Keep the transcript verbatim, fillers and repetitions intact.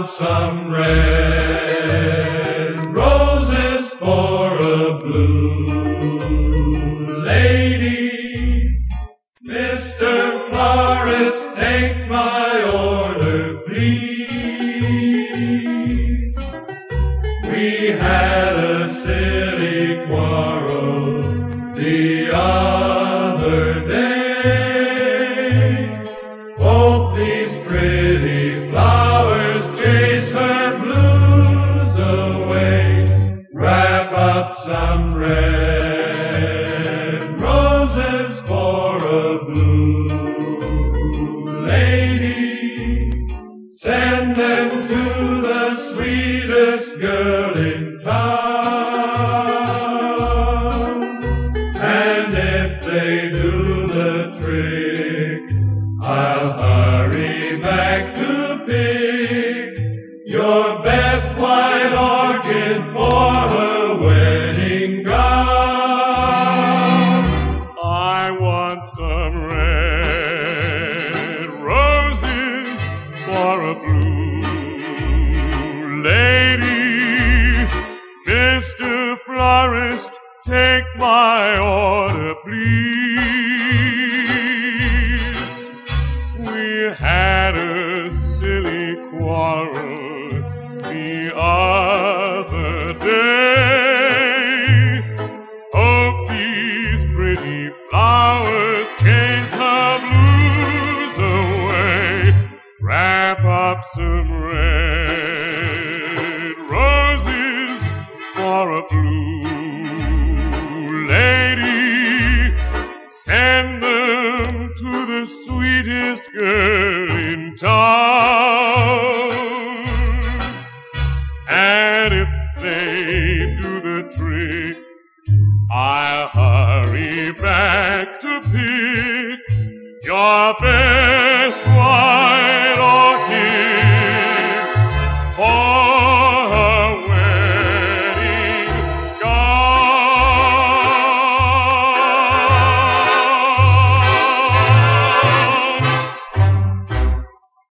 want some red roses for a blue lady. Mister Florist, take my order, please. We had a silly quarrel the other day. Hope these pretty flowers chase her blues away. Wrap up some red roses for a blue lady. Send them to the sweetest girl in town. And if they do the trick, I'll hurry back to pick your best white orchid for her wedding gown. I want some red roses for a blue lady. Mister Florist, take my order, please. We had a silly quarrel the other day. Hope these pretty flowers chase her blues away. Wrap up some red roses for a blue lady. Send them to the sweetest girl in town. And if they do the trick, I'll hurry back to pick your best